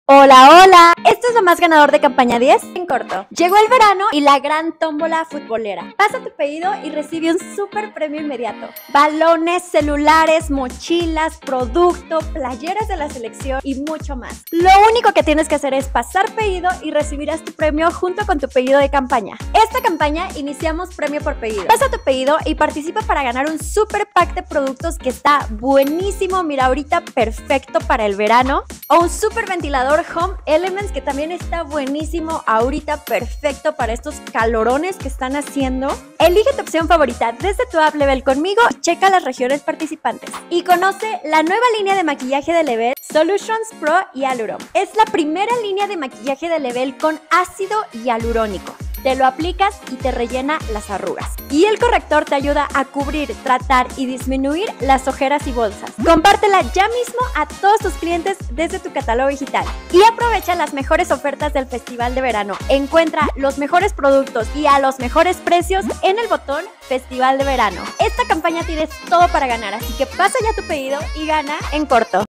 Hola, hola, esto es lo más ganador de campaña 10 en corto. Llegó el verano y la gran tómbola futbolera. Pasa tu pedido y recibe un súper premio inmediato. Balones, celulares, mochilas, producto, playeras de la selección y mucho más. Lo único que tienes que hacer es pasar pedido y recibirás tu premio junto con tu pedido de campaña. Esta campaña iniciamos premio por pedido. Pasa tu pedido y participa para ganar un súper pack de productos que está buenísimo. Mira, ahorita perfecto para el verano. O un súper ventilador Home Elements que también está buenísimo ahorita, perfecto para estos calorones que están haciendo. Elige tu opción favorita desde tu app Level conmigo y checa las regiones participantes. Y conoce la nueva línea de maquillaje de Level, Solutions Pro Hyaluron. Es la primera línea de maquillaje de Level con ácido hialurónico. Te lo aplicas y te rellena las arrugas. Y el corrector te ayuda a cubrir, tratar y disminuir las ojeras y bolsas. Compártela ya mismo a todos tus clientes desde tu catálogo digital. Y aprovecha las mejores ofertas del Festival de Verano. Encuentra los mejores productos y a los mejores precios en el botón Festival de Verano. Esta campaña tienes todo para ganar, así que pasa ya tu pedido y gana en corto.